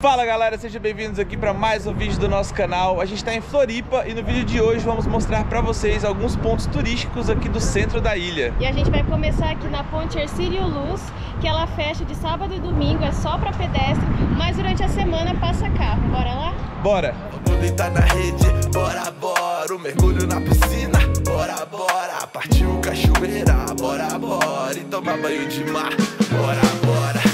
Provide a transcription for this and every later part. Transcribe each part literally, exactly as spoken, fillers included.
Fala galera, sejam bem-vindos aqui para mais um vídeo do nosso canal. A gente está em Floripa e no vídeo de hoje vamos mostrar para vocês alguns pontos turísticos aqui do centro da ilha. E a gente vai começar aqui na ponte Hercílio Luz, que ela fecha de sábado e domingo, é só para pedestre, mas durante a semana passa carro. Bora lá? Bora! Vamos deitar na rede, bora, bora, o mergulho na piscina, bora, bora, partiu cachoeira, bora, bora, e tomar banho de mar, bora, bora.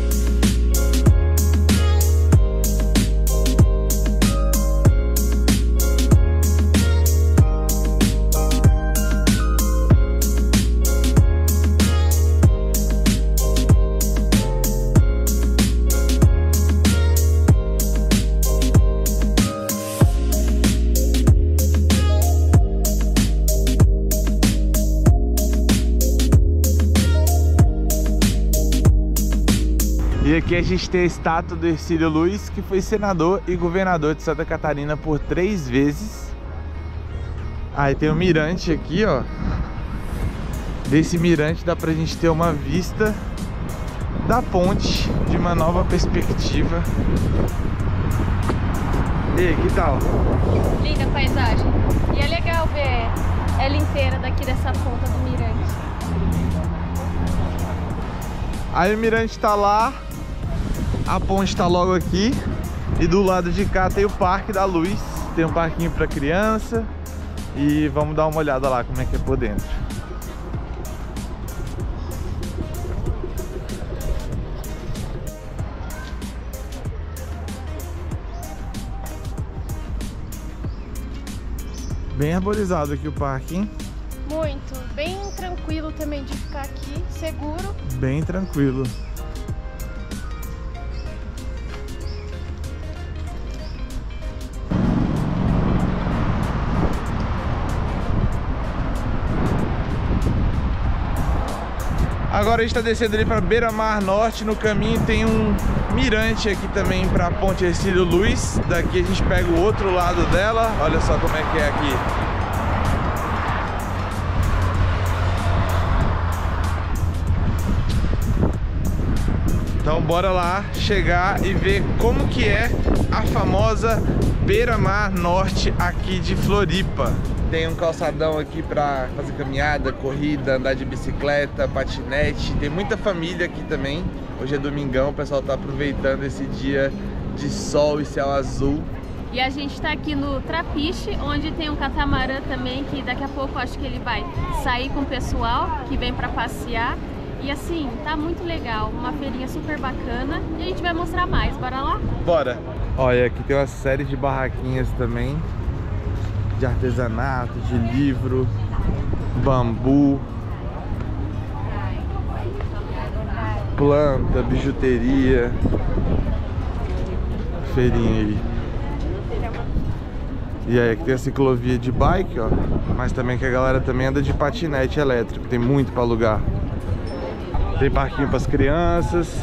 E aqui a gente tem a estátua do Hercílio Luz, que foi senador e governador de Santa Catarina por três vezes. Aí tem o mirante aqui, ó. Desse mirante dá pra gente ter uma vista da ponte de uma nova perspectiva. E aí, que tal? Linda a paisagem. E é legal ver ela inteira daqui dessa ponta do mirante. Aí o mirante tá lá. A ponte tá logo aqui. E do lado de cá tem o Parque da Luz. Tem um parquinho pra criança. E vamos dar uma olhada lá como é que é por dentro. Bem arborizado aqui o parque, hein? Muito, bem tranquilo também de ficar aqui, seguro. Bem tranquilo. Agora a gente está descendo ali para Beira-Mar Norte. No caminho tem um mirante aqui também para a ponte Hercílio Luz. Daqui a gente pega o outro lado dela. Olha só como é que é aqui. Então bora lá chegar e ver como que é a famosa Beira-Mar Norte aqui de Floripa. Tem um calçadão aqui para fazer caminhada, corrida, andar de bicicleta, patinete. Tem muita família aqui também. Hoje é domingão, o pessoal tá aproveitando esse dia de sol e céu azul. E a gente tá aqui no Trapiche, onde tem um catamarã também, que daqui a pouco acho que ele vai sair com o pessoal que vem para passear. E assim, tá muito legal, uma feirinha super bacana e a gente vai mostrar mais, bora lá? Bora! Olha, aqui tem uma série de barraquinhas também, de artesanato, de livro, bambu, planta, bijuteria, feirinha aí. E aí aqui tem a ciclovia de bike, ó, mas também que a galera também anda de patinete elétrico, tem muito para alugar. Tem parquinho para as crianças.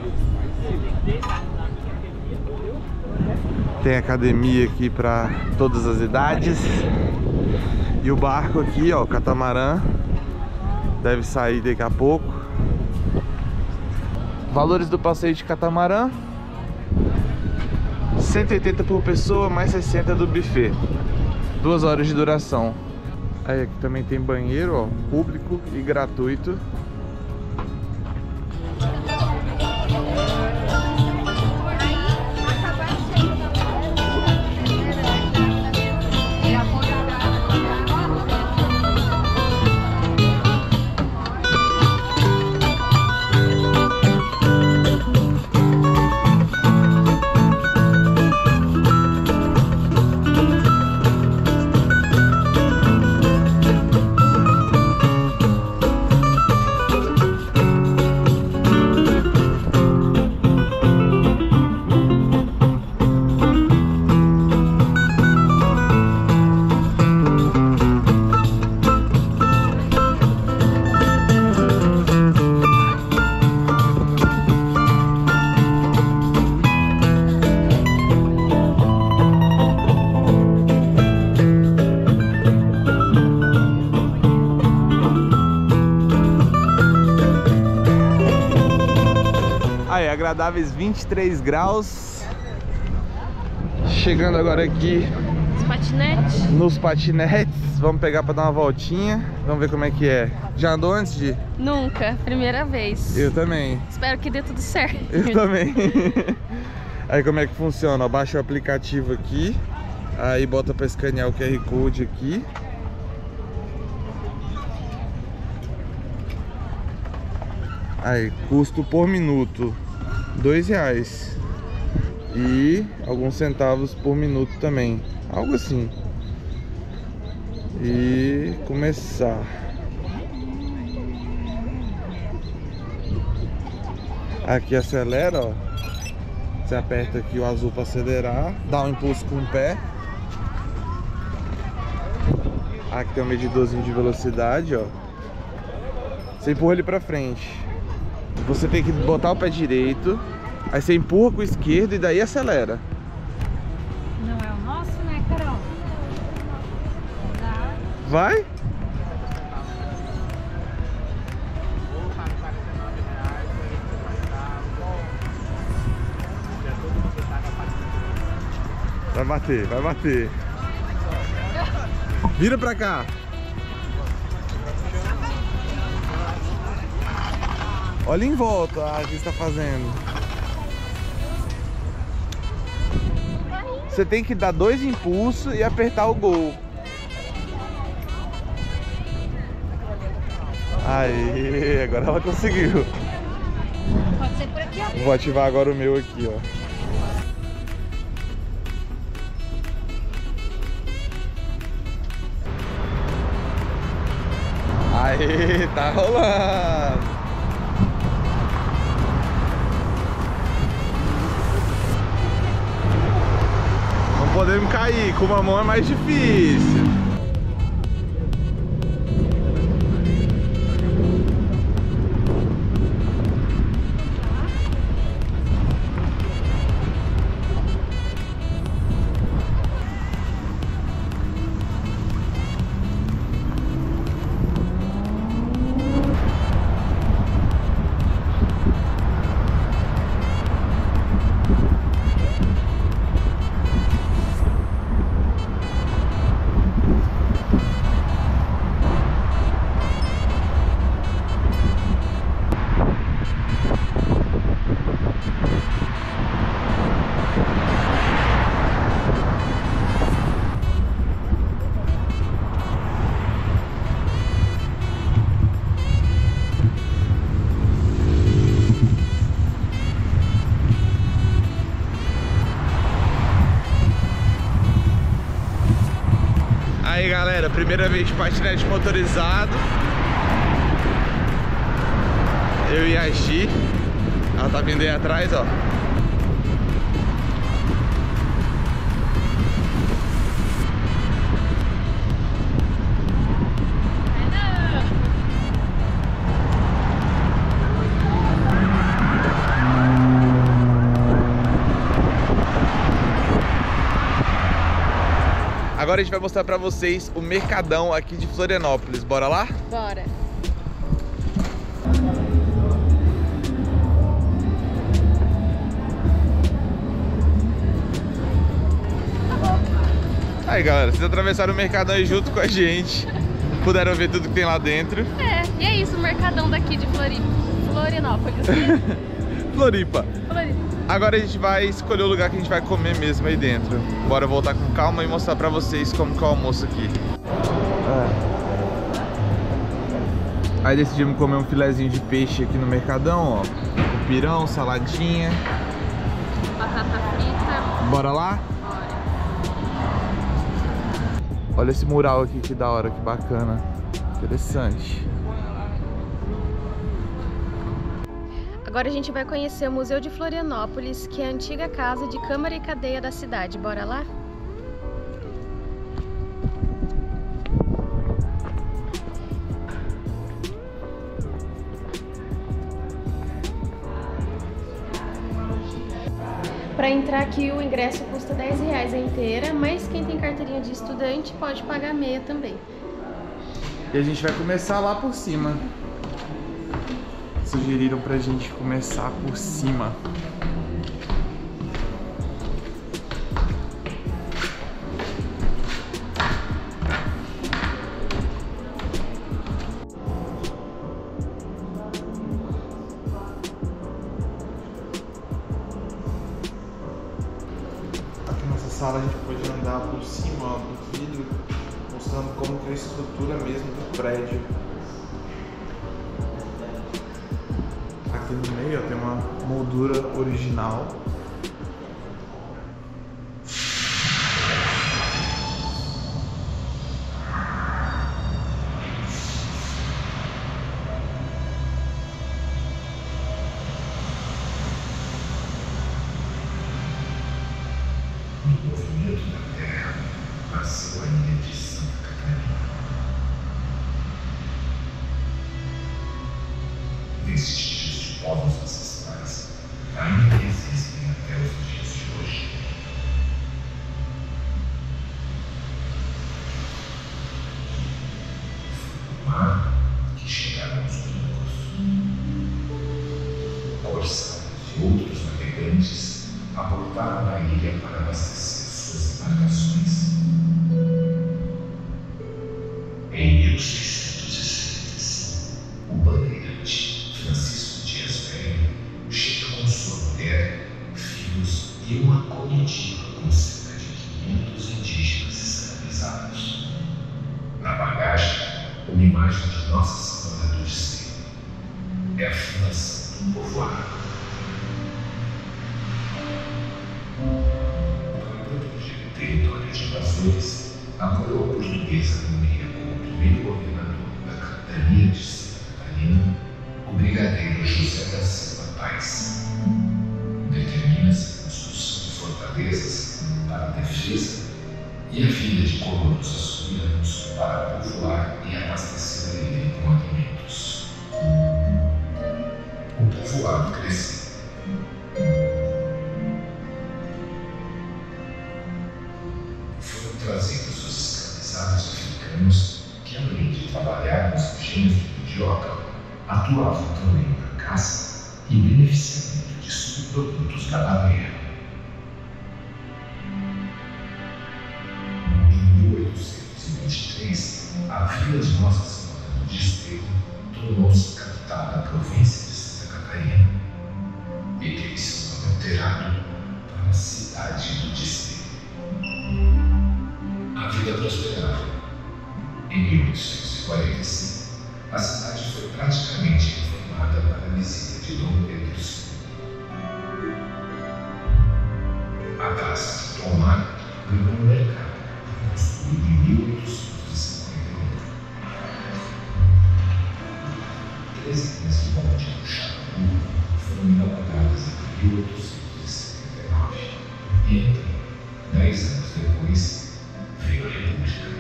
Tem academia aqui para todas as idades. E o barco aqui, ó, o catamarã, deve sair daqui a pouco. Valores do passeio de catamarã: cento e oitenta por pessoa, mais sessenta do buffet. Duas horas de duração. Aí aqui também tem banheiro, ó, público e gratuito. Aí, agradáveis vinte e três graus. Chegando agora aqui Os patinetes. nos patinetes. Vamos pegar pra dar uma voltinha. Vamos ver como é que é. Já andou antes de? Nunca, primeira vez. Eu também. Espero que dê tudo certo. Eu também. Aí como é que funciona? Ó, baixa o aplicativo aqui. Aí bota pra escanear o Q R Code aqui. Aí, custo por minuto dois reais. E alguns centavos por minuto também. Algo assim. E começar. Aqui acelera, ó. Você aperta aqui o azul para acelerar. Dá um impulso com o pé. Aqui tem um medidorzinho de velocidade, ó. Você empurra ele pra frente. Você tem que botar o pé direito. Aí você empurra com o esquerdo e daí acelera. Não é o nosso, né, Carol? Vai? Vai bater, vai bater. Vira pra cá. Olha em volta a que está fazendo. Você tem que dar dois impulsos e apertar o gol. Aí, agora ela conseguiu. Pode ser por aqui, ó. Vou ativar agora o meu aqui, ó. Aí, tá rolando. Não podemos cair, com uma mão é mais difícil. Aí galera, primeira vez de patinete motorizado. Eu e a Gi. Ela tá vindo aí atrás, ó. Agora a gente vai mostrar pra vocês o mercadão aqui de Florianópolis. Bora lá? Bora. Aí galera, vocês atravessaram o mercadão aí junto com a gente. Puderam ver tudo que tem lá dentro. É, e é isso, o mercadão daqui de Floripa. Florianópolis. Floripa. Floripa. Agora a gente vai escolher o lugar que a gente vai comer mesmo aí dentro. Bora voltar com calma e mostrar pra vocês como que é o almoço aqui. É. Aí decidimos comer um filezinho de peixe aqui no mercadão, ó. Com pirão, saladinha. Batata frita. Bora lá? Bora. Olha esse mural aqui, que da hora, que bacana. Interessante. Agora a gente vai conhecer o Museu de Florianópolis, que é a antiga casa de Câmara e Cadeia da cidade. Bora lá? Para entrar aqui o ingresso custa dez reais a inteira, mas quem tem carteirinha de estudante pode pagar meia também. E a gente vai começar lá por cima. Sugeriram pra gente começar por cima. sala a gente pode andar por cima, ó, do vidro, mostrando como que é a estrutura mesmo do prédio. Aqui no meio, ó, tem uma moldura original. Vestígios de povos ancestrais ainda existem até os dias de hoje. Foi o mar que chegaram os brancos. Corsários e outros navegantes aportaram na ilha para abastecer suas embarcações. Em mil seiscentos e setenta, o bandeirante Francisco Dias Velho chega com sua mulher, filhos e uma comitiva com cerca de quinhentos indígenas escravizados. Na bagagem, uma imagem de Nossa Senhora do Desterro. É a fundação do povoado. Para proteger o território de invasores, a coroa portuguesa nomeia como primeiro governador da capitania de Santa Catarina o brigadeiro José da Silva Paes. Determina-se a construção de fortalezas para a defesa e a vinda de colonos açorianos para povoar e abastecer a ilha com alimentos. O povoado cresceu. Foram trazidos os escravizados africanos que, além de trabalhar nos engenhos de mandioca, atuavam também na caça e beneficiamento de subprodutos da baleia. Em mil oitocentos e vinte e três, a vila de Nossa Senhora do Desterro tornou-se capital da província de Santa Catarina e teve seu nome alterado para a cidade do Desterro. A vida prosperava. Em mil oitocentos e quarenta e cinco, a cidade foi praticamente reformada para a visita de Dom Pedro segundo. A Praça de Tomar ganhou um mercado, construído em mil oitocentos e cinquenta e um. Treze linhas de bonde do Xaraú foram inauguradas em mil oitocentos e setenta e nove. E então, dez anos depois, veio a República.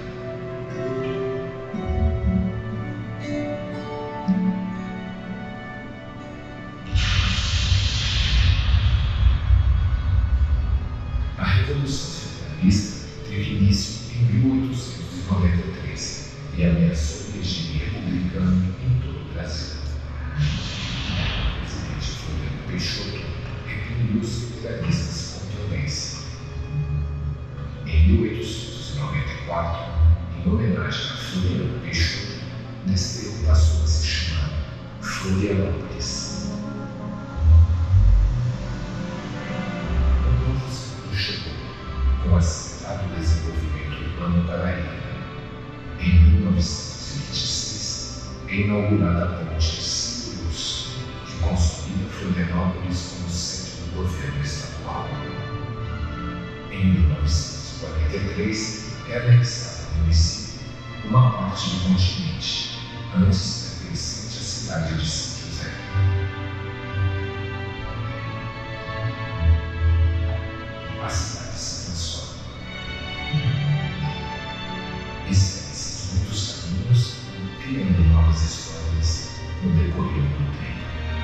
A Revolução Federalista teve início em mil oitocentos e noventa e três e ameaçou o regime republicano em todo o Brasil. O presidente Floriano Peixoto reprimiu os federalistas com violência. Em mil oitocentos e noventa e quatro, em homenagem a Floriano Peixoto, Desterro passou a se chamar Florianópolis. O novo século chegou, com o acelerado desenvolvimento urbano para a ilha. Em mil novecentos e vinte e seis, é inaugurada a ponte de Sírios, que consolida Florianópolis como sede do governo estadual. Em mil novecentos e quarenta e três, é anexada ao município uma parte do continente, antes pertencente à cidade de São José. A cidade se transforma. E segue-se muitos caminhos, criando novas histórias no decorrer do tempo.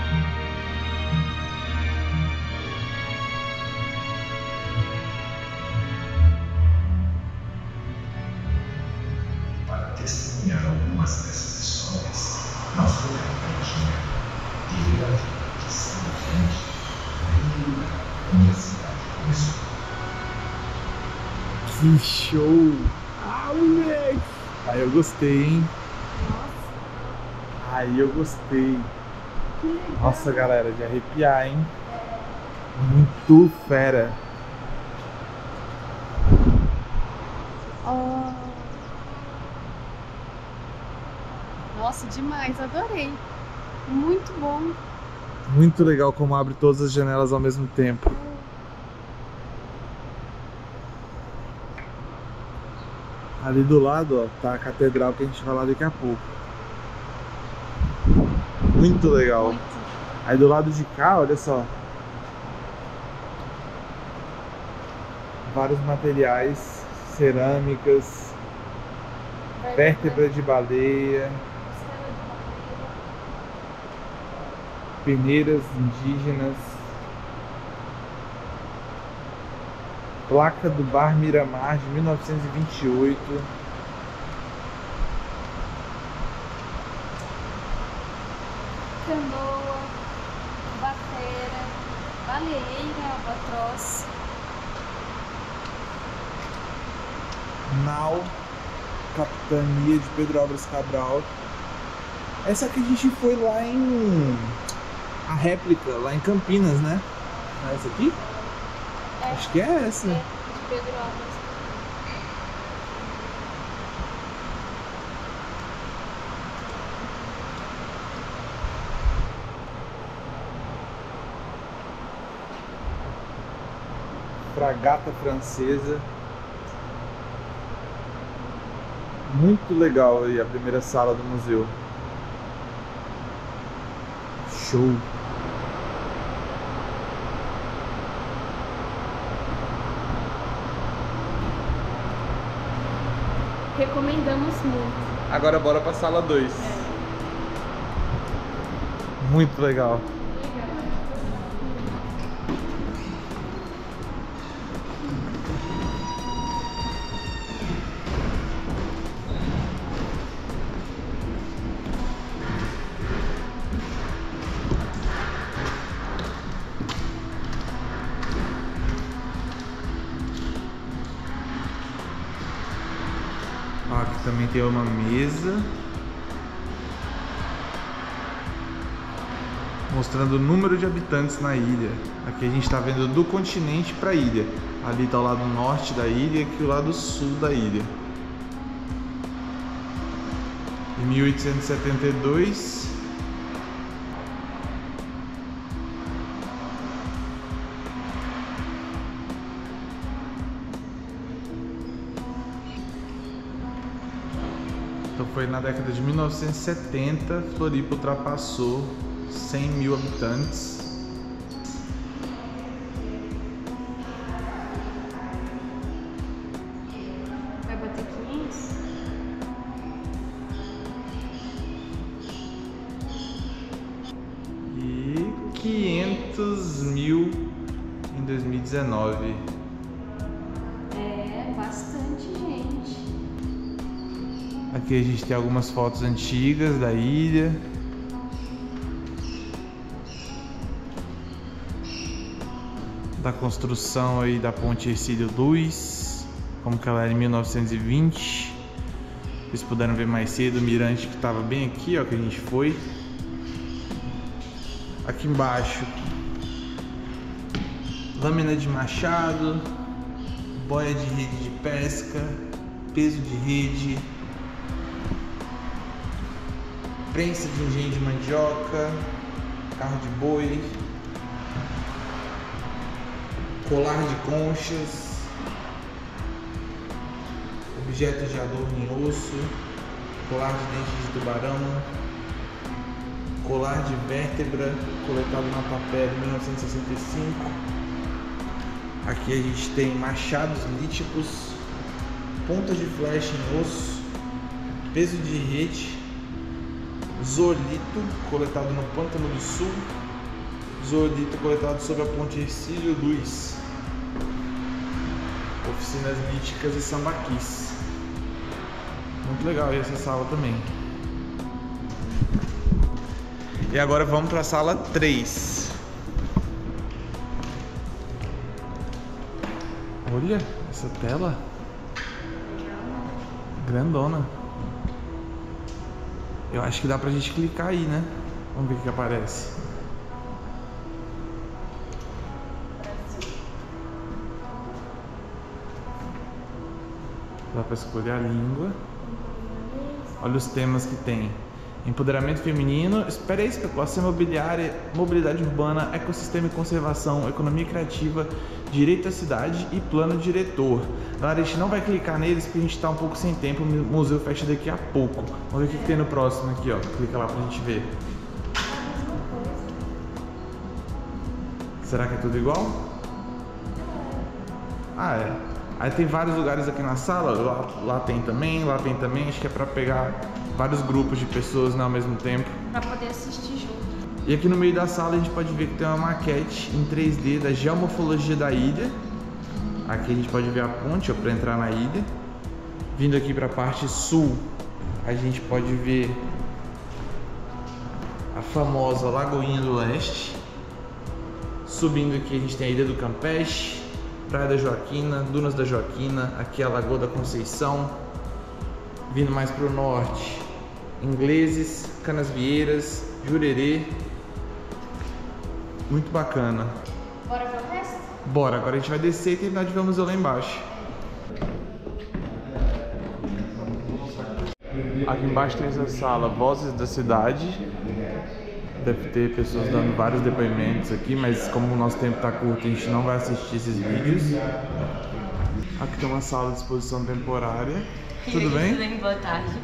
Para testemunhar algumas dessas histórias, nós procuramos e vir a vida que segue adiante naquele lugar onde a cidade começou. Que show! Ah, moleque! Aí eu gostei, hein? Aí eu gostei. Nossa, galera, de arrepiar, hein? Muito fera. Oh. Nossa, demais, adorei. Muito bom. Muito legal como abre todas as janelas ao mesmo tempo. Ali do lado, ó, tá a catedral que a gente vai lá daqui a pouco. Muito legal. Muito. Aí do lado de cá, olha só. Vários materiais, cerâmicas, vértebra de baleia, peneiras indígenas, placa do Bar Miramar de mil novecentos e vinte e oito. Canoa, batera, baleeira, albatroz. Nau, capitania de Pedro Álvares Cabral. Essa que a gente foi lá em... a réplica, lá em Campinas, né? Não é essa aqui? É, Acho que é essa. é, de Pedro Álvares. Fragata francesa. Muito legal aí a primeira sala do museu. Show! Recomendamos muito. Agora bora pra sala dois. É. Muito legal. Aqui também tem uma mesa mostrando o número de habitantes na ilha. Aqui a gente está vendo do continente para a ilha. Ali está o lado norte da ilha e aqui o lado sul da ilha. Em mil oitocentos e setenta e dois, então foi na década de mil novecentos e setenta, Floripa ultrapassou cem mil habitantes. Vai bater quinhentos? E quinhentos mil em dois mil e dezenove. É, bastante gente. Aqui a gente tem algumas fotos antigas da ilha. Da construção aí da ponte Hercílio Luz, como que ela era em mil novecentos e vinte. Vocês puderam ver mais cedo o mirante que estava bem aqui, ó, que a gente foi. Aqui embaixo, lâmina de machado, boia de rede de pesca, peso de rede, prensa de engenho de mandioca, carro de boi, colar de conchas, objetos de adorno em osso, colar de dentes de tubarão, colar de vértebra coletado na Tapera em mil novecentos e sessenta e cinco. Aqui a gente tem machados líticos, pontas de flecha em osso, peso de rede, zoolito coletado no Pântano do Sul, zoolito coletado sob a ponte Hercílio Luz, oficinas líticas e sambaquis. Muito legal essa sala também. E agora vamos para a sala três. Olha essa tela grandona. Eu acho que dá pra gente clicar aí, né? Vamos ver o que aparece. Dá pra escolher a língua. Olha os temas que tem. Empoderamento feminino, espera aí, especulação imobiliária, mobilidade urbana, ecossistema e conservação, economia criativa, direito à cidade e plano diretor. Galera, a gente não vai clicar neles porque a gente tá um pouco sem tempo, o museu fecha daqui a pouco. Vamos ver o que tem no próximo aqui, ó. Clica lá pra gente ver. Será que é tudo igual? Ah, é. Aí tem vários lugares aqui na sala, lá, lá tem também, lá tem também, acho que é pra pegar vários grupos de pessoas, né, ao mesmo tempo. Pra poder assistir junto. E aqui no meio da sala a gente pode ver que tem uma maquete em três D da geomorfologia da ilha. Aqui a gente pode ver a ponte, ó, pra entrar na ilha. Vindo aqui pra parte sul, a gente pode ver a famosa Lagoinha do Leste. Subindo aqui a gente tem a Ilha do Campeche, Praia da Joaquina, Dunas da Joaquina, aqui a Lagoa da Conceição. Vindo mais para o norte, Ingleses, Canasvieiras, Jurerê. Muito bacana. Bora ver o resto? Bora, agora a gente vai descer e terminar de ver o museu lá embaixo. Aqui embaixo tem essa sala, Vozes da Cidade. Deve ter pessoas dando vários depoimentos aqui, mas como o nosso tempo está curto, a gente não vai assistir esses vídeos. Aqui tem uma sala de exposição temporária. Tudo bem? Tudo bem, boa tarde.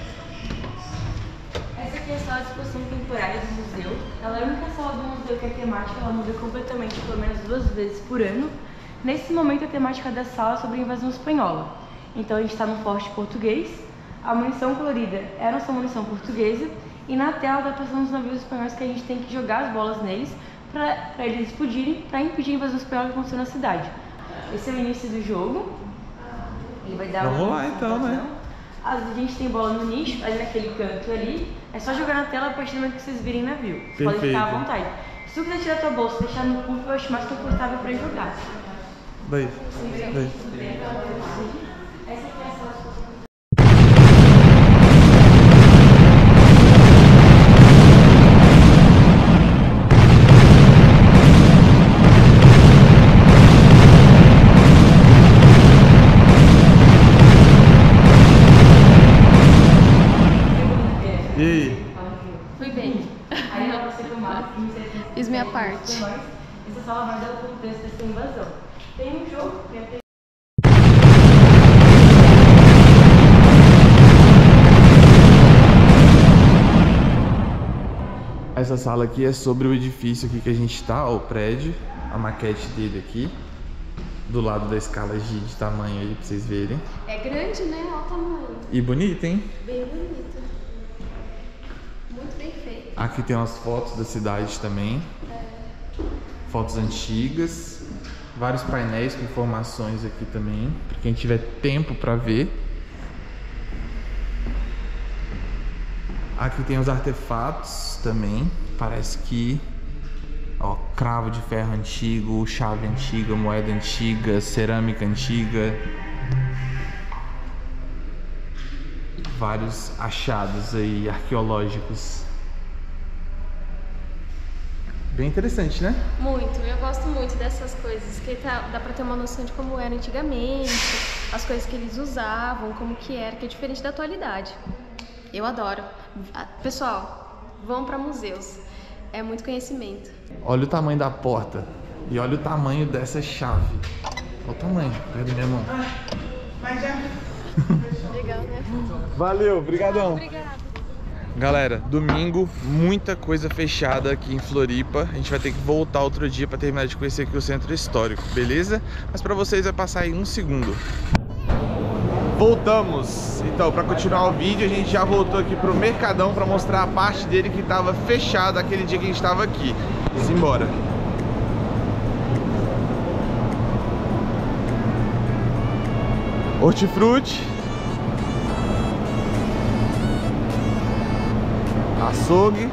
Essa aqui é a sala de exposição temporária do museu. Ela é a única sala do museu que é temática, ela muda completamente pelo menos duas vezes por ano. Nesse momento a temática da sala é sobre a invasão espanhola. Então a gente está no Forte Português, a munição colorida é a nossa munição portuguesa e na tela está passando os navios espanhóis que a gente tem que jogar as bolas neles para eles explodirem, para impedir a invasão espanhola que aconteceu na cidade. Esse é o início do jogo. Ele vai dar Vamos uma lá então, né? A gente tem bola no nicho, ali naquele canto ali. É só jogar na tela a partir do momento que vocês virem navio. Vocês podem ficar à vontade. Se tu quiser tirar tua bolsa e deixar no público, eu acho mais confortável para jogar. Daí. Daí. Essa aqui é a sala de exposição. E aí? Fui bem. Aí dá pra você filmar. Fiz minha parte. Essa sala vai dar o contexto dessa invasão. Tem um jogo que é... Essa sala aqui é sobre o edifício aqui que a gente tá, ó, o prédio, a maquete dele aqui, do lado da escala de, de tamanho aí pra vocês verem. É grande, né? Olha o tamanho. E bonito, hein? Bem bonito. Muito bem feito. Aqui tem umas fotos da cidade também. Fotos antigas. Vários painéis com informações aqui também, pra quem tiver tempo pra ver. Aqui tem os artefatos também. Parece que... Ó, cravo de ferro antigo, chave antiga, moeda antiga, cerâmica antiga. Vários achados aí arqueológicos. Bem interessante, né? Muito, eu gosto muito dessas coisas, que tá, dá pra ter uma noção de como era antigamente, as coisas que eles usavam, como que era, que é diferente da atualidade. Eu adoro. Pessoal, vão pra museus, é muito conhecimento. Olha o tamanho da porta e olha o tamanho dessa chave. Olha o tamanho, perto da minha mão. Legal, né? Valeu, brigadão. Obrigada. Galera, domingo, muita coisa fechada aqui em Floripa. A gente vai ter que voltar outro dia para terminar de conhecer aqui o centro histórico, beleza? Mas para vocês vai passar aí um segundo. Voltamos. Então, para continuar o vídeo, a gente já voltou aqui pro Mercadão para mostrar a parte dele que estava fechada aquele dia que a gente estava aqui. Simbora. Hortifruti. Açougue.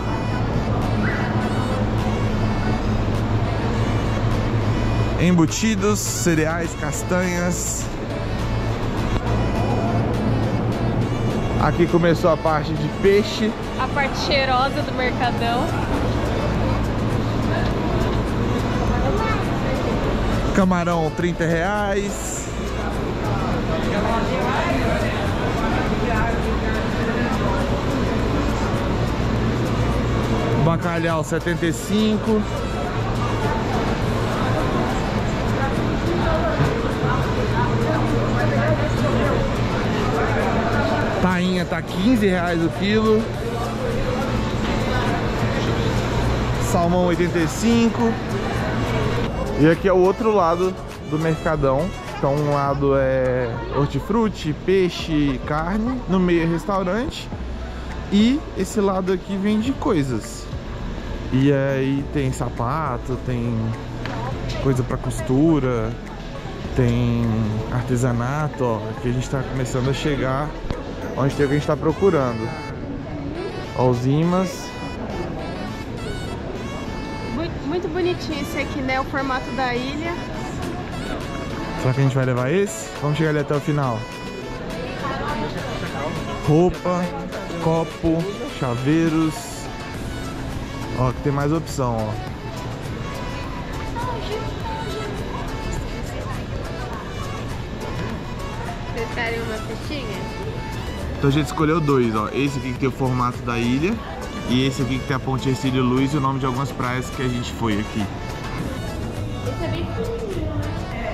Embutidos, cereais, castanhas. Aqui começou a parte de peixe. A parte cheirosa do Mercadão. Camarão, trinta reais. Bacalhau setenta e cinco. Tainha tá quinze reais o quilo. Salmão oitenta e cinco. E aqui é o outro lado do mercadão. Então um lado é hortifruti, peixe, carne. No meio é restaurante. E esse lado aqui vende coisas. E aí tem sapato, tem coisa pra costura, tem artesanato, ó. Aqui a gente tá começando a chegar onde tem o que a gente tá procurando. Ó, os imãs. Muito bonitinho esse aqui, né? O formato da ilha. Será que a gente vai levar esse? Vamos chegar ali até o final. Roupa, copo, chaveiros. Ó, que tem mais opção, ó. Vocês querem uma fichinha? Então a gente escolheu dois, ó. Esse aqui que tem o formato da ilha. E esse aqui que tem a Ponte Hercílio Luz e o nome de algumas praias que a gente foi aqui. Esse é bem fininho, né?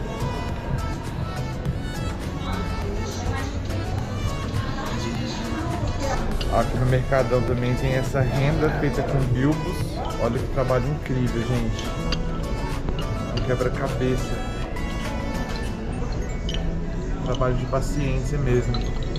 Aqui no Mercadão também tem essa renda feita com bilbos. Olha que trabalho incrível, gente. Um quebra-cabeça. Trabalho de paciência mesmo.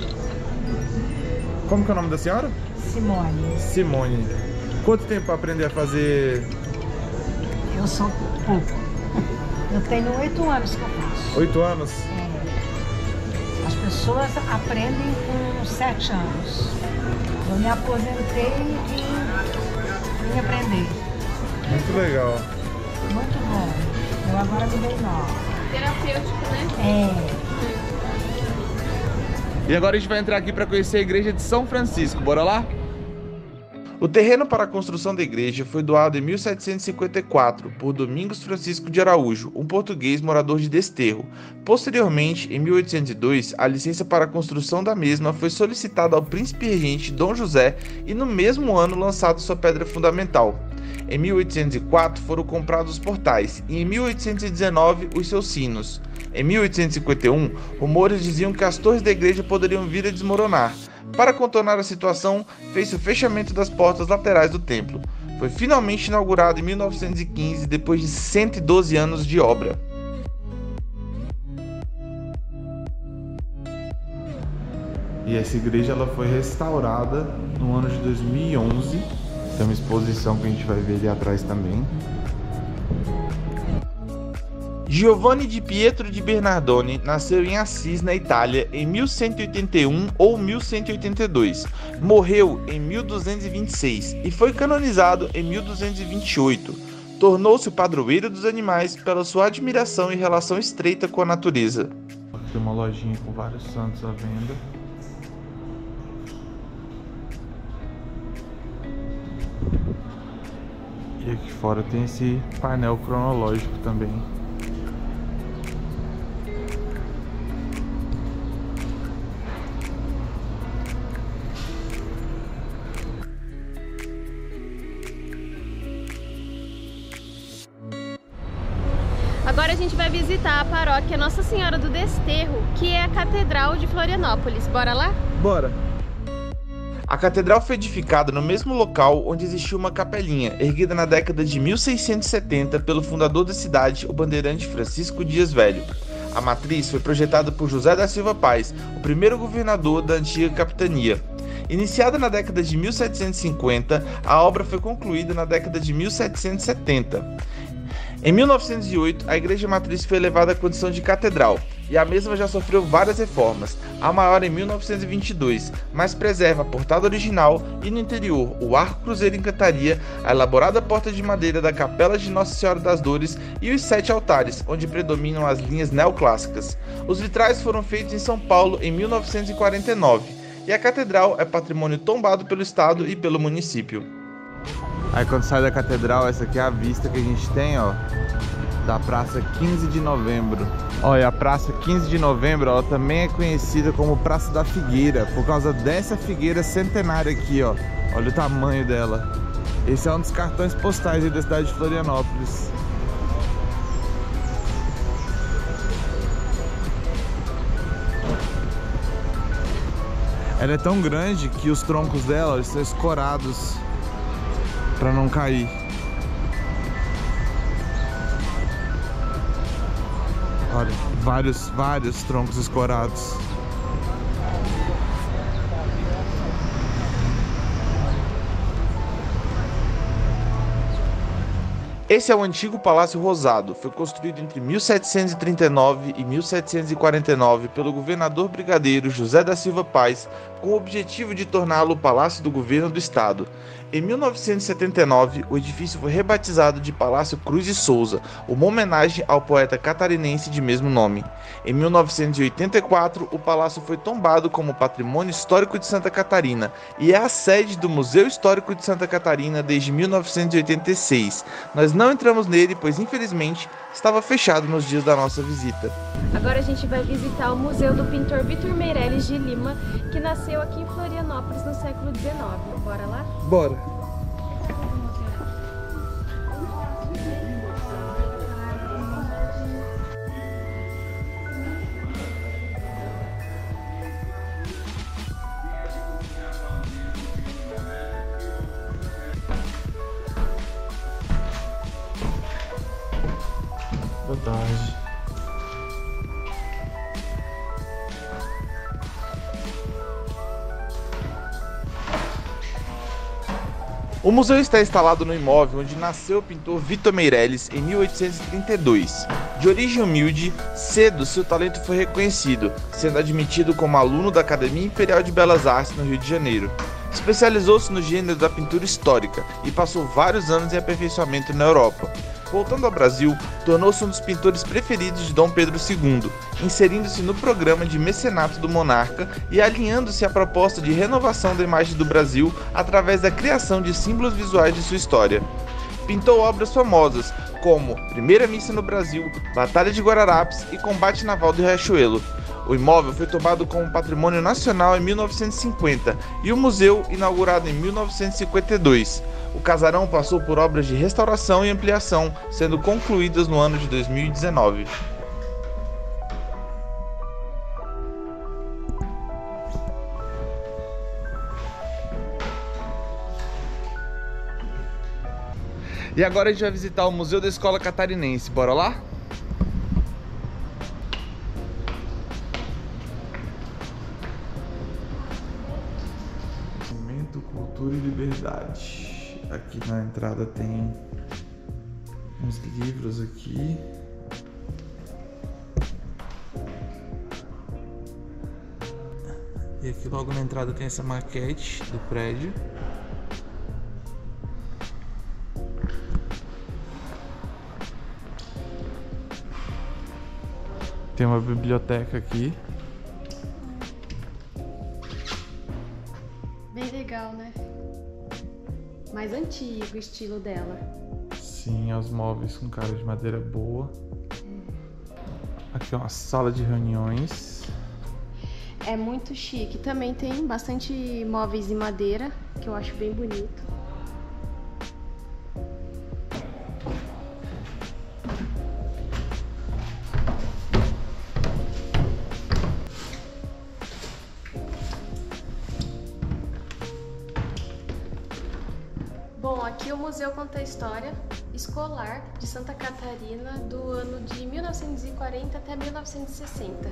Como que é o nome da senhora? Simone. Simone. Quanto tempo para aprender a fazer? Eu sou pouco. Eu tenho oito anos que eu faço. Oito anos? É. As pessoas aprendem com sete anos. Eu me aposentei e vim aprender. Muito legal. Muito bom. Eu agora me dei nova. Terapêutico, né? É. E agora a gente vai entrar aqui para conhecer a igreja de São Francisco. Bora lá? O terreno para a construção da igreja foi doado em mil setecentos e cinquenta e quatro por Domingos Francisco de Araújo, um português morador de Desterro. Posteriormente, em mil oitocentos e dois, a licença para a construção da mesma foi solicitada ao príncipe regente Dom José e no mesmo ano lançada sua pedra fundamental. Em mil oitocentos e quatro foram comprados os portais e em mil oitocentos e dezenove os seus sinos. Em mil oitocentos e cinquenta e um, rumores diziam que as torres da igreja poderiam vir a desmoronar. Para contornar a situação, fez-se o fechamento das portas laterais do templo. Foi finalmente inaugurado em mil novecentos e quinze, depois de cento e doze anos de obra. E essa igreja ela foi restaurada no ano de dois mil e onze. Tem uma exposição que a gente vai ver ali atrás também. Giovanni di Pietro di Bernardone nasceu em Assis, na Itália, em mil cento e oitenta e um ou mil cento e oitenta e dois. Morreu em mil duzentos e vinte e seis e foi canonizado em mil duzentos e vinte e oito. Tornou-se o padroeiro dos animais pela sua admiração e relação estreita com a natureza. Tem uma lojinha com vários santos à venda. E aqui fora tem esse painel cronológico também. Agora a gente vai visitar a paróquia Nossa Senhora do Desterro, que é a Catedral de Florianópolis. Bora lá? Bora! A catedral foi edificada no mesmo local onde existiu uma capelinha, erguida na década de mil seiscentos e setenta pelo fundador da cidade, o bandeirante Francisco Dias Velho. A matriz foi projetada por José da Silva Paz, o primeiro governador da antiga capitania. Iniciada na década de mil setecentos e cinquenta, a obra foi concluída na década de mil setecentos e setenta. Em mil novecentos e oito, a igreja matriz foi elevada à condição de catedral, e a mesma já sofreu várias reformas, a maior em mil novecentos e vinte e dois, mas preserva a portada original e no interior o arco cruzeiro em cantaria, a elaborada porta de madeira da capela de Nossa Senhora das Dores e os sete altares, onde predominam as linhas neoclássicas. Os vitrais foram feitos em São Paulo em mil novecentos e quarenta e nove, e a catedral é patrimônio tombado pelo Estado e pelo município. Aí quando sai da catedral, essa aqui é a vista que a gente tem, ó, da Praça quinze de Novembro. Olha, a Praça quinze de Novembro, ela também é conhecida como Praça da Figueira, por causa dessa figueira centenária aqui, ó. Olha o tamanho dela. Esse é um dos cartões postais aí da cidade de Florianópolis. Ela é tão grande que os troncos dela estão escorados para não cair. Olha, vários, vários troncos escorados. Esse é o antigo Palácio Rosado. Foi construído entre mil setecentos e trinta e nove e mil setecentos e quarenta e nove pelo governador brigadeiro José da Silva Paz, com o objetivo de torná-lo o Palácio do Governo do Estado. Em mil novecentos e setenta e nove, o edifício foi rebatizado de Palácio Cruz de Souza, uma homenagem ao poeta catarinense de mesmo nome. Em mil novecentos e oitenta e quatro, o palácio foi tombado como Patrimônio Histórico de Santa Catarina e é a sede do Museu Histórico de Santa Catarina desde mil novecentos e oitenta e seis. Nós não entramos nele, pois infelizmente estava fechado nos dias da nossa visita. Agora a gente vai visitar o Museu do pintor Vitor Meirelles de Lima, que nasceu aqui em Florianópolis no século dezenove. Bora lá? Bora! Boa tarde. O museu está instalado no imóvel onde nasceu o pintor Vitor Meirelles em mil oitocentos e trinta e dois. De origem humilde, cedo seu talento foi reconhecido, sendo admitido como aluno da Academia Imperial de Belas Artes no Rio de Janeiro. Especializou-se no gênero da pintura histórica e passou vários anos em aperfeiçoamento na Europa. Voltando ao Brasil, tornou-se um dos pintores preferidos de Dom Pedro segundo, inserindo-se no programa de mecenato do monarca e alinhando-se à proposta de renovação da imagem do Brasil através da criação de símbolos visuais de sua história. Pintou obras famosas como Primeira Missa no Brasil, Batalha de Guararapes e Combate Naval do Riachuelo. O imóvel foi tomado como patrimônio nacional em mil novecentos e cinquenta e o museu inaugurado em mil novecentos e cinquenta e dois. O casarão passou por obras de restauração e ampliação, sendo concluídas no ano de dois mil e dezenove. E agora a gente vai visitar o Museu da Escola Catarinense. Bora lá? Momento, Cultura e Liberdade. Aqui na entrada tem uns livros aqui. E aqui logo na entrada tem essa maquete do prédio. Tem uma biblioteca aqui. Bem legal, né? Mais antigo o estilo dela. Sim, os móveis com cara de madeira boa. Aqui é uma sala de reuniões. É muito chique. Também tem bastante móveis em madeira, que eu acho bem bonito. Bom, aqui o museu conta a história escolar de Santa Catarina do ano de mil novecentos e quarenta até mil novecentos e sessenta.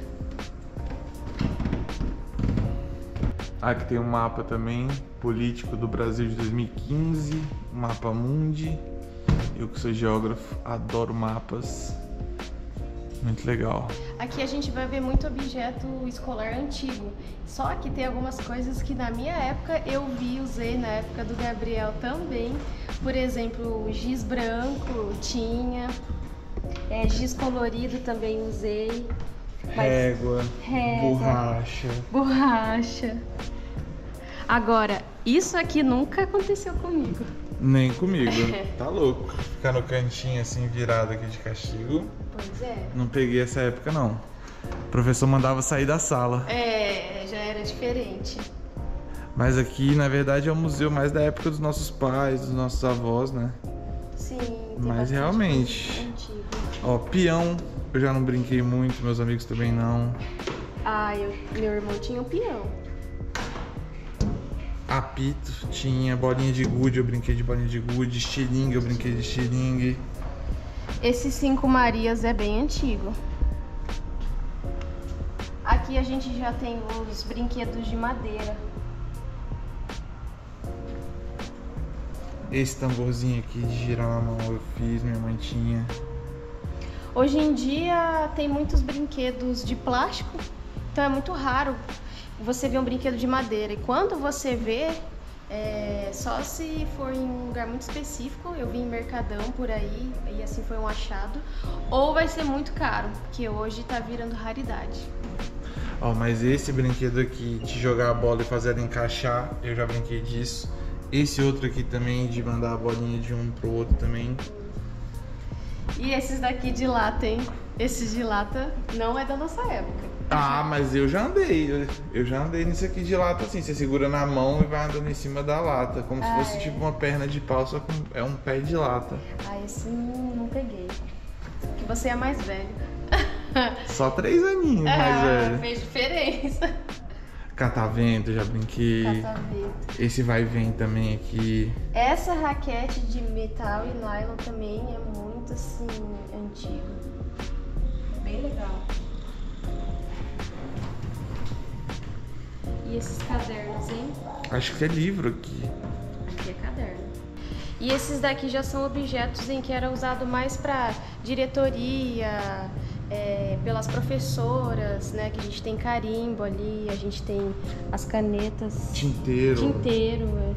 Aqui tem um mapa também político do Brasil de dois mil e quinze, mapa mundi. Eu que sou geógrafo, adoro mapas. Muito legal. Aqui a gente vai ver muito objeto escolar antigo, só que tem algumas coisas que na minha época eu vi, usei na época do Gabriel também. Por exemplo, giz branco tinha, é, giz colorido também usei. Régua, régua, borracha. Borracha. Agora, isso aqui nunca aconteceu comigo. Nem comigo. Tá louco. Ficar no cantinho assim, virado aqui de castigo. Pois é. Não peguei essa época, não. O professor mandava sair da sala. É, já era diferente. Mas aqui, na verdade, é um museu mais da época dos nossos pais, dos nossos avós, né? Sim. Tem Mas bastante realmente. coisa antiga. Ó, peão. Eu já não brinquei muito, meus amigos também não. Ah, eu, meu irmão tinha um peão. Apito tinha, bolinha de gude, eu brinquei de bolinha de gude, estilingue, eu brinquei de estilingue. Esse Cinco Marias é bem antigo. Aqui a gente já tem os brinquedos de madeira. Esse tamborzinho aqui de girar na mão eu fiz, minha mãe tinha. Hoje em dia tem muitos brinquedos de plástico, então é muito raro você ver um brinquedo de madeira. E quando você vê, é só se for em um lugar muito específico, eu vi em Mercadão por aí, e assim foi um achado, ou vai ser muito caro, porque hoje tá virando raridade. Ó, mas esse brinquedo aqui de jogar a bola e fazer ela encaixar, eu já brinquei disso. Esse outro aqui também, de mandar a bolinha de um pro outro também. E esses daqui de lata, hein? Esses de lata não é da nossa época. Ah, mas eu já andei, eu, eu já andei nisso aqui de lata assim, você segura na mão e vai andando em cima da lata, como Ah, se fosse é. tipo uma perna de pau, só que é um pé de lata. Ah, esse não, não peguei. Que você é mais velho. Só três aninhos mais Ah, velho. fez diferença. Catavento, já brinquei. Catavento. Esse vai e vem também aqui. Essa raquete de metal e nylon também é muito assim, antigo. Bem legal. E esses cadernos, hein? Acho que é livro aqui. Aqui é caderno. E esses daqui já são objetos em que era usado mais para diretoria, é, pelas professoras, né? Que a gente tem carimbo ali, a gente tem as canetas. Tinteiro. Tinteiro, é.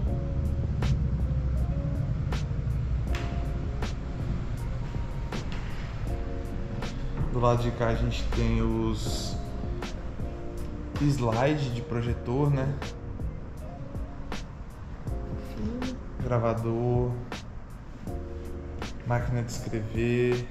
Do lado de cá a gente tem os slide de projetor, né? Gravador, máquina de escrever.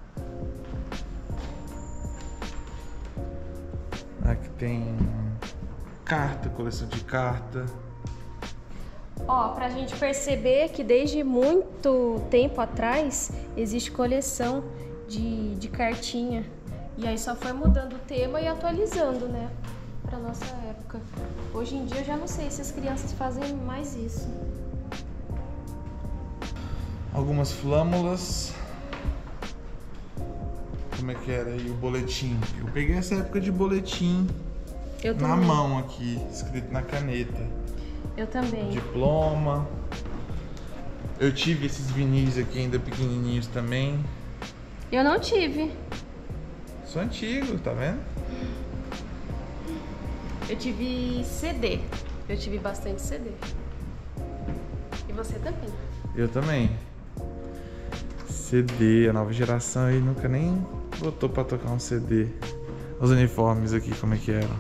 Aqui tem carta, coleção de carta. Ó, pra gente perceber que desde muito tempo atrás existe coleção de, de cartinha. E aí só foi mudando o tema e atualizando, né? Pra nossa época. Hoje em dia eu já não sei se as crianças fazem mais isso. Algumas flâmulas. Como é que era aí o boletim? Eu peguei essa época de boletim Eu na também. mão aqui, escrito na caneta. Eu também. Diploma. Eu tive esses vinis aqui ainda pequenininhos também. Eu não tive. Sou antigo, tá vendo? Eu tive C D. Eu tive bastante C D. E você também. Eu também. C D, a nova geração aí nunca nem botou pra tocar um C D. Os uniformes aqui, como é que eram?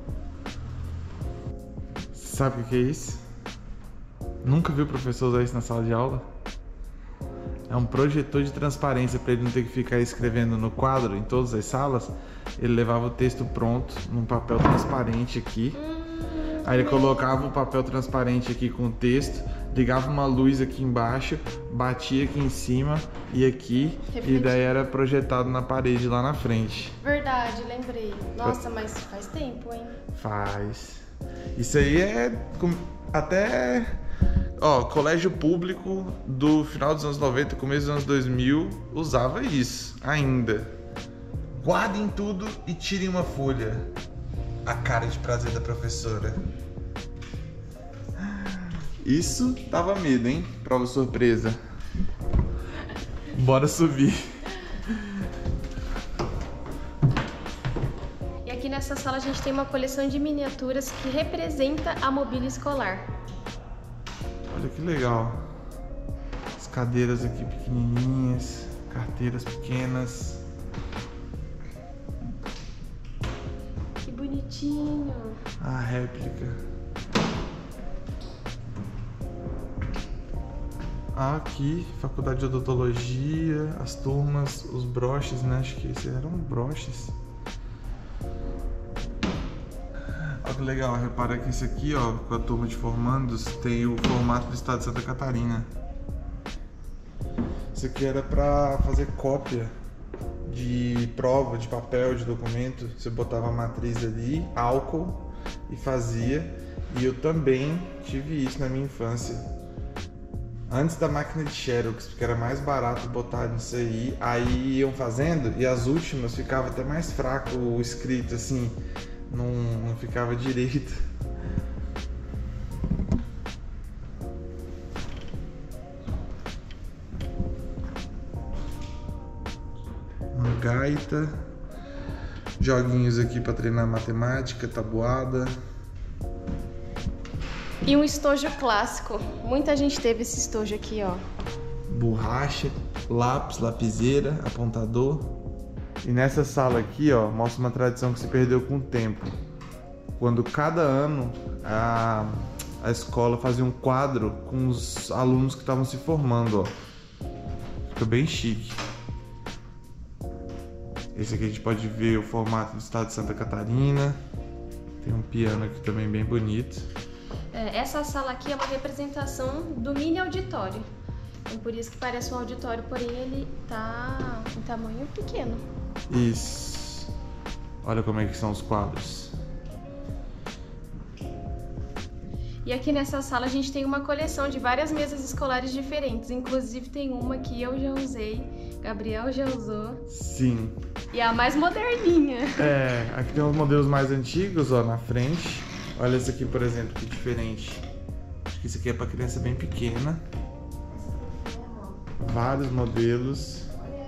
Sabe o que é isso? Nunca viu o professor usar isso na sala de aula? É um projetor de transparência para ele não ter que ficar escrevendo no quadro em todas as salas. Ele levava o texto pronto num papel transparente aqui. Aí ele colocava o papel transparente aqui com o texto, ligava uma luz aqui embaixo, batia aqui em cima e aqui, e daí era projetado na parede lá na frente. Verdade, lembrei. Nossa, mas faz tempo, hein? Faz. Isso aí é com- até, ó, colégio público do final dos anos noventa, começo dos anos dois mil, usava isso ainda. Guardem tudo e tirem uma folha. A cara de prazer da professora. Isso dava medo, hein? Prova surpresa. Bora subir. E aqui nessa sala a gente tem uma coleção de miniaturas que representa a mobília escolar. Olha que legal. As cadeiras aqui pequenininhas, carteiras pequenas. Que bonitinho. A réplica. Aqui, Faculdade de Odontologia, as turmas, os broches, né? Acho que esses eram broches. Olha que legal, repara que esse aqui, ó, com a turma de formandos, tem o formato do estado de Santa Catarina. Isso aqui era pra fazer cópia de prova, de papel, de documento. Você botava a matriz ali, álcool e fazia. E eu também tive isso na minha infância. Antes da máquina de Xerox, porque era mais barato botar nisso aí. Aí iam fazendo e as últimas ficava até mais fraco o escrito, assim. Não, não ficava direito. Uma gaita. Joguinhos aqui para treinar matemática, tabuada. E um estojo clássico. Muita gente teve esse estojo aqui, ó. Borracha, lápis, lapiseira, apontador. E nessa sala aqui, ó, mostra uma tradição que se perdeu com o tempo. Quando cada ano a, a escola fazia um quadro com os alunos que estavam se formando, ó. Fica bem chique. Esse aqui a gente pode ver o formato do estado de Santa Catarina. Tem um piano aqui também bem bonito. Essa sala aqui é uma representação do mini auditório. Então, por isso que parece um auditório, porém ele tá em tamanho pequeno. Isso. Olha como é que são os quadros. E aqui nessa sala a gente tem uma coleção de várias mesas escolares diferentes. Inclusive tem uma que eu já usei, Gabriel já usou. Sim. E é a mais moderninha. É, aqui tem os modelos mais antigos, ó, na frente. Olha esse aqui, por exemplo, que diferente. Acho que esse aqui é para criança bem pequena. Vários modelos.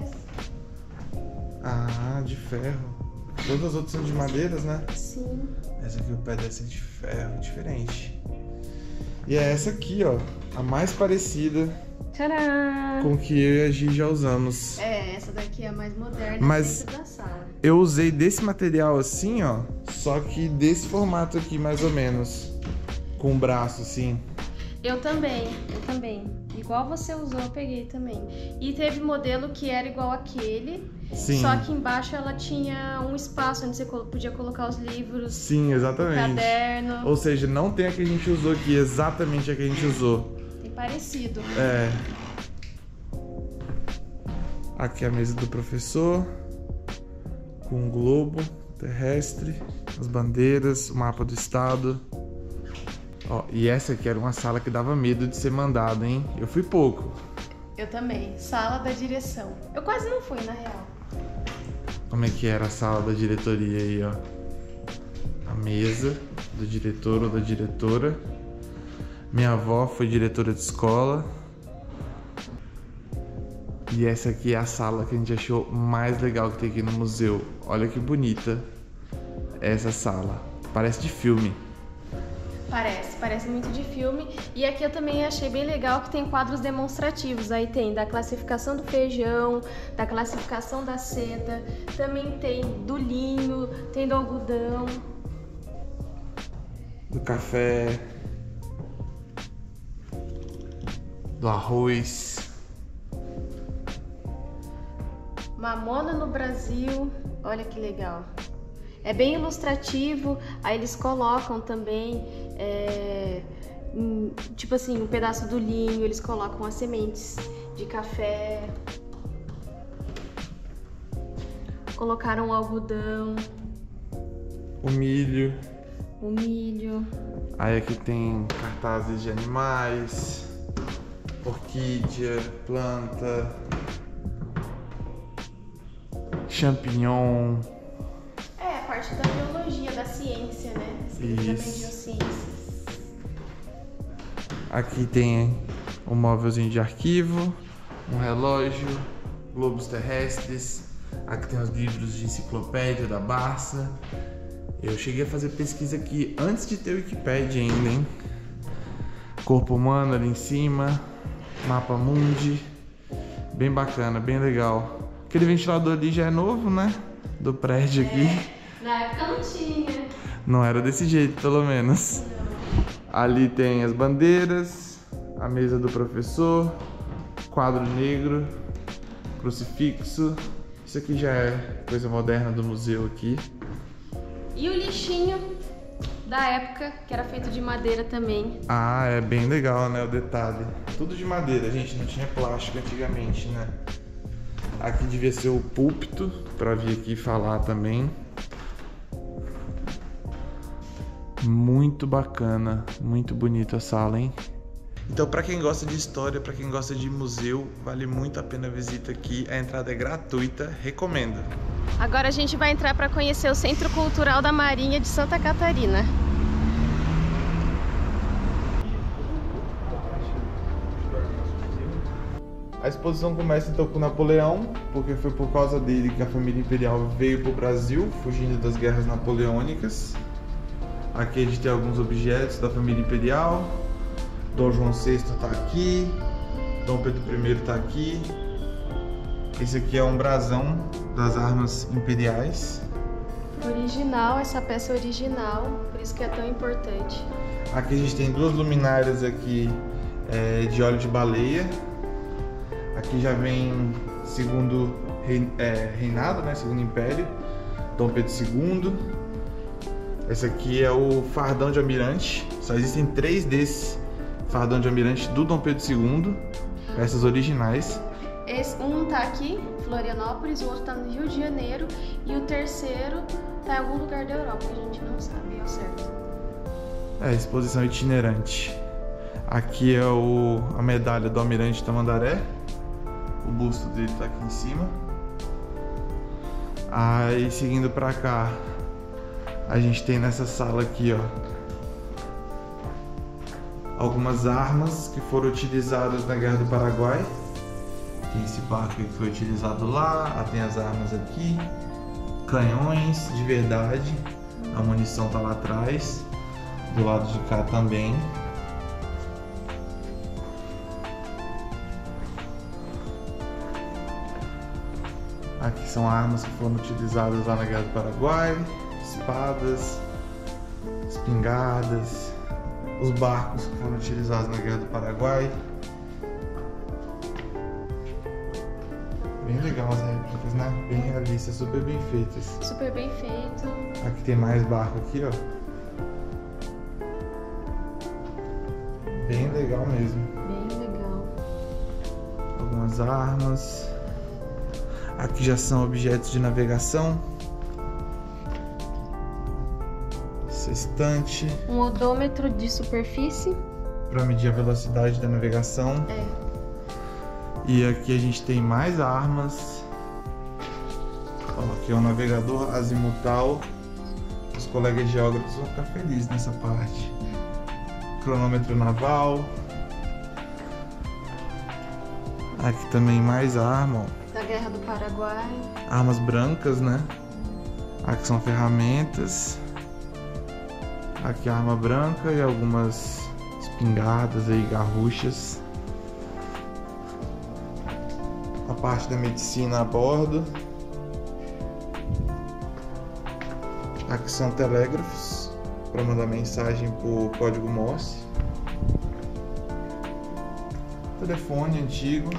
Ah, de ferro. Todas as outras são de madeiras, né? Sim. Essa aqui o pé dessa é de ferro, diferente. E é essa aqui, ó, a mais parecida Tcharam! com que eu e a Gi já usamos. É, essa daqui é a mais moderna. Mas dentro da sala. Eu usei desse material assim, ó, só que desse formato aqui, mais ou menos. Com o braço, assim. Eu também, eu também. Igual você usou, eu peguei também. E teve modelo que era igual aquele, Sim. Só que embaixo ela tinha um espaço onde você podia colocar os livros. Sim, exatamente. O caderno. Ou seja, não tem a que a gente usou aqui, exatamente a que a gente usou. Tem parecido. É. Aqui a mesa do professor, com um globo terrestre, as bandeiras, o mapa do estado. Ó, e essa aqui era uma sala que dava medo de ser mandado, hein? Eu fui pouco. Eu também. Sala da direção. Eu quase não fui, na real. Como é que era a sala da diretoria aí, ó? A mesa do diretor ou da diretora. Minha avó foi diretora de escola. E essa aqui é a sala que a gente achou mais legal que tem aqui no museu. Olha que bonita essa sala. Parece de filme. Parece, parece muito de filme. E aqui eu também achei bem legal que tem quadros demonstrativos. Aí tem da classificação do feijão, da classificação da seda, também tem do linho, tem do algodão. Do café. Do arroz. Mamona no Brasil, olha que legal. É bem ilustrativo, aí eles colocam também, é, um, tipo assim, um pedaço do linho, eles colocam as sementes de café. Colocaram o algodão. O milho. O milho. Aí aqui tem cartazes de animais. Orquídea, planta. Champignon. É, a parte da biologia, da ciência, né? Eles também biociências. Aqui tem um móvelzinho de arquivo, um relógio, globos terrestres. Aqui tem os livros de enciclopédia da Barça. Eu cheguei a fazer pesquisa aqui antes de ter Wikipédia ainda, hein? Corpo humano ali em cima, mapa mundi. Bem bacana, bem legal. Aquele ventilador ali já é novo, né? Do prédio aqui. É, na época não tinha. Não era desse jeito, pelo menos. Não. Ali tem as bandeiras, a mesa do professor, quadro negro, crucifixo. Isso aqui já é coisa moderna do museu aqui. E o lixinho da época, que era feito de madeira também. Ah, é bem legal, né, o detalhe. Tudo de madeira, gente, não tinha plástico antigamente, né? Aqui devia ser o púlpito, pra vir aqui falar também. Muito bacana, muito bonita a sala, hein? Então, pra quem gosta de história, pra quem gosta de museu, vale muito a pena a visita aqui. A entrada é gratuita, recomendo. Agora a gente vai entrar para conhecer o Centro Cultural da Marinha de Santa Catarina. A exposição começa então com Napoleão, porque foi por causa dele que a família imperial veio para o Brasil, fugindo das guerras napoleônicas. Aqui a gente tem alguns objetos da família imperial. Dom João sexto está aqui, Dom Pedro primeiro está aqui. Esse aqui é um brasão das armas imperiais. Original, essa peça é original, por isso que é tão importante. Aqui a gente tem duas luminárias aqui é, de óleo de baleia. Aqui já vem segundo rein, é, reinado, né? Segundo império, Dom Pedro segundo. Esse aqui é o fardão de almirante. Só existem três desses fardão de almirante do Dom Pedro segundo, peças originais. Esse, um tá aqui, Florianópolis, o outro tá no Rio de Janeiro e o terceiro tá em algum lugar da Europa, que a gente não sabe ao certo. É, exposição itinerante. Aqui é o, a medalha do Almirante Tamandaré. O busto dele tá aqui em cima. Aí, seguindo pra cá, a gente tem nessa sala aqui, ó, algumas armas que foram utilizadas na Guerra do Paraguai. Tem esse barco que foi utilizado lá, tem as armas aqui, canhões de verdade, a munição tá lá atrás, do lado de cá também. Aqui são armas que foram utilizadas lá na Guerra do Paraguai, espadas, espingardas, os barcos que foram utilizados na Guerra do Paraguai. Bem legal as réplicas, né? Bem realistas, super bem feitas. Super bem feito. Aqui tem mais barco aqui, ó. Bem legal mesmo. Bem legal. Algumas armas. Aqui já são objetos de navegação. Essa estante. Um odômetro de superfície. Para medir a velocidade da navegação. É. E aqui a gente tem mais armas. Ó, aqui é um navegador azimutal. Os colegas geógrafos vão ficar felizes nessa parte. Cronômetro naval. Aqui também mais arma, ó. Da Guerra do Paraguai. Armas brancas, né? Aqui são ferramentas. Aqui a arma branca e algumas espingardas aí, garruchas. A parte da medicina a bordo. Aqui são telégrafos para mandar mensagem por código Morse. Telefone antigo.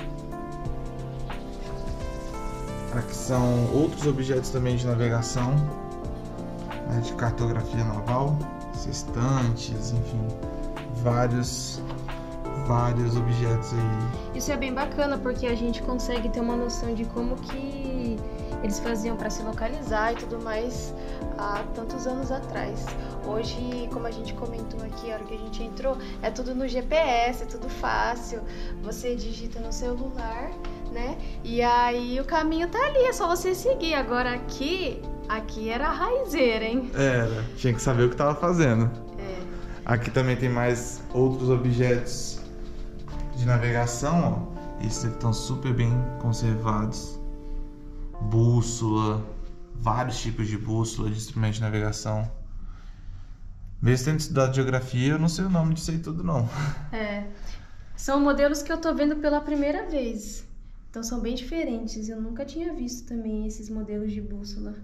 Aqui são outros objetos também de navegação, né, de cartografia naval, sextantes, enfim, vários, vários objetos aí. Isso é bem bacana porque a gente consegue ter uma noção de como que eles faziam para se localizar e tudo mais há tantos anos atrás. Hoje, como a gente comentou aqui, a hora que a gente entrou, é tudo no G P S, é tudo fácil. Você digita no celular, né? E aí o caminho tá ali, é só você seguir. Agora aqui, aqui era a raizeira, hein? Era, tinha que saber o que tava fazendo. É. Aqui também tem mais outros objetos de navegação, ó. Esses aqui estão super bem conservados. Bússola, vários tipos de bússola, de instrumento de navegação. Mesmo tendo estudado geografia, eu não sei o nome disso aí tudo, não. É. São modelos que eu tô vendo pela primeira vez. Então são bem diferentes. Eu nunca tinha visto também esses modelos de bússola.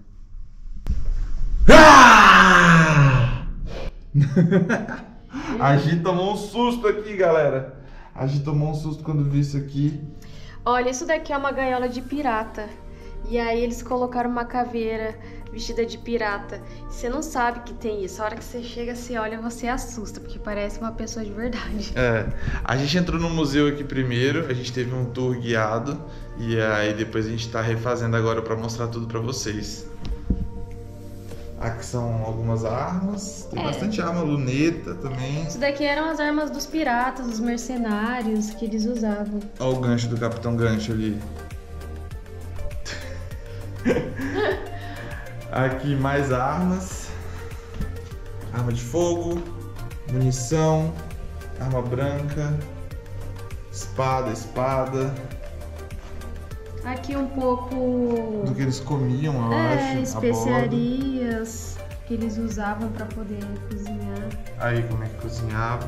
A Gi tomou um susto aqui, galera. A gente tomou um susto quando viu isso aqui. Olha, isso daqui é uma gaiola de pirata. E aí eles colocaram uma caveira vestida de pirata. Você não sabe que tem isso. A hora que você chega, você olha, você assusta, porque parece uma pessoa de verdade. É, a gente entrou no museu aqui primeiro, a gente teve um tour guiado. E aí depois a gente tá refazendo agora pra mostrar tudo pra vocês. Aqui são algumas armas, tem é. bastante arma, luneta também. Isso daqui eram as armas dos piratas, dos mercenários que eles usavam. Olha o gancho do Capitão Gancho ali. Aqui mais armas. Arma de fogo, munição, arma branca, espada, espada. Aqui um pouco do que eles comiam, eu é, acho. Especiarias que eles usavam para poder cozinhar. Aí como é que cozinhava?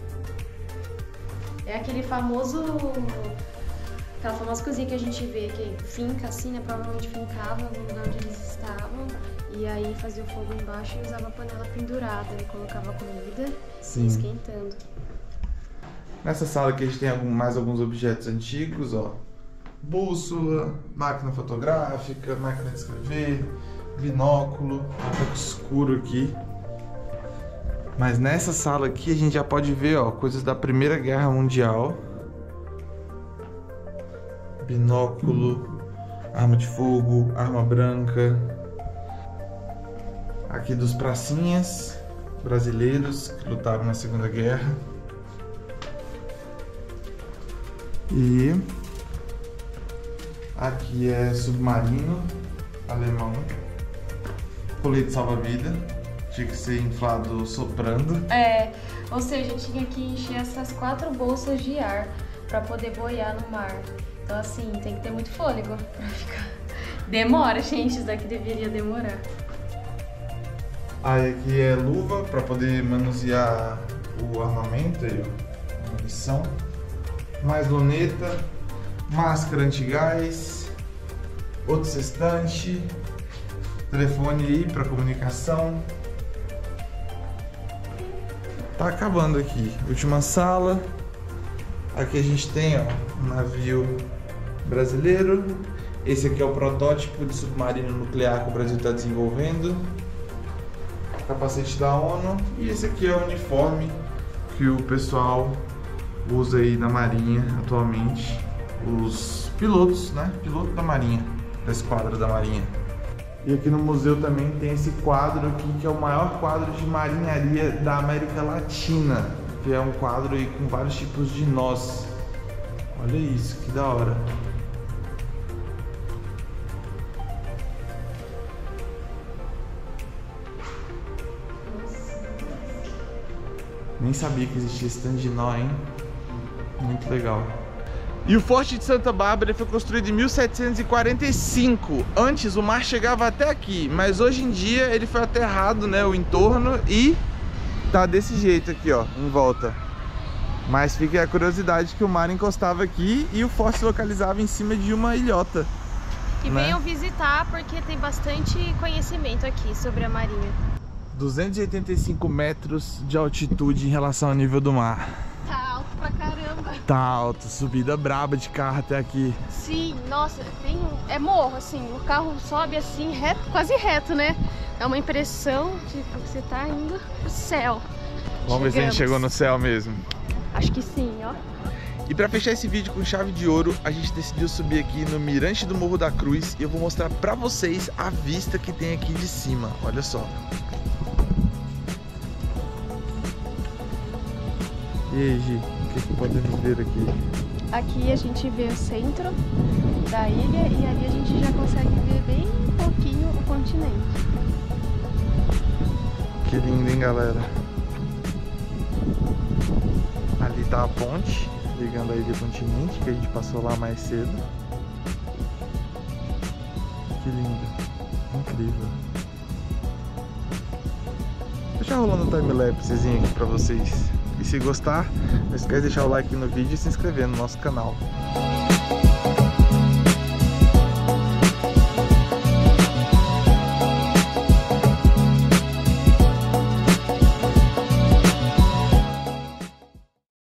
É aquele famoso, aquela famosa cozinha que a gente vê que finca assim, né? Provavelmente fincava no lugar onde eles estavam e aí fazia o fogo embaixo e usava a panela pendurada e colocava a comida Sim. esquentando. Nessa sala aqui a gente tem algum, mais alguns objetos antigos, ó. Bússola, máquina fotográfica, máquina de escrever, binóculo, um pouco escuro aqui. Mas nessa sala aqui a gente já pode ver, ó, coisas da Primeira Guerra Mundial. Binóculo, arma de fogo, arma branca. Aqui dos pracinhas brasileiros que lutaram na Segunda Guerra. E aqui é submarino alemão, colete salva-vida, tinha que ser inflado soprando. É, ou seja, tinha que encher essas quatro bolsas de ar para poder boiar no mar. Então assim, tem que ter muito fôlego pra ficar. Demora, gente, isso daqui deveria demorar. Aí aqui é luva para poder manusear o armamento aí, ó, munição. Mais luneta. Máscara antigás, outro sextante, telefone aí para comunicação. Tá acabando aqui. Última sala. Aqui a gente tem, ó, um navio brasileiro. Esse aqui é o protótipo de submarino nuclear que o Brasil está desenvolvendo. Capacete da ONU. E esse aqui é o uniforme que o pessoal usa aí na Marinha atualmente. Os pilotos, né? Piloto da Marinha, da esquadra da Marinha. E aqui no museu também tem esse quadro aqui, que é o maior quadro de marinharia da América Latina. Que é um quadro aí com vários tipos de nós. Olha isso, que da hora. Nem sabia que existia esse tanto de nó, hein? Muito legal. E o Forte de Santa Bárbara foi construído em mil setecentos e quarenta e cinco. Antes o mar chegava até aqui, mas hoje em dia ele foi aterrado, né, o entorno, e tá desse jeito aqui, ó, em volta. Mas fica a curiosidade que o mar encostava aqui e o forte se localizava em cima de uma ilhota. Que né? venham visitar porque tem bastante conhecimento aqui sobre a Marinha. duzentos e oitenta e cinco metros de altitude em relação ao nível do mar. Tá alto pra caramba. Tá alto, subida braba de carro até aqui. Sim, nossa, tem um, é morro, assim, o carro sobe assim, reto, quase reto, né? Dá uma impressão de que você tá indo pro céu. Vamos Chegamos. ver se a gente chegou no céu mesmo. Acho que sim, ó. E pra fechar esse vídeo com chave de ouro, a gente decidiu subir aqui no Mirante do Morro da Cruz e eu vou mostrar pra vocês a vista que tem aqui de cima, olha só. E aí, Gi, o que, que podemos ver aqui? Aqui a gente vê o centro da ilha e ali a gente já consegue ver bem pouquinho o continente. Que lindo, hein, galera? Ali tá a ponte ligando a ilha ao continente, que a gente passou lá mais cedo. Que lindo, incrível. Vou deixar rolando um time-lapsezinho aqui pra vocês. E se gostar, não esquece de deixar o like no vídeo e se inscrever no nosso canal.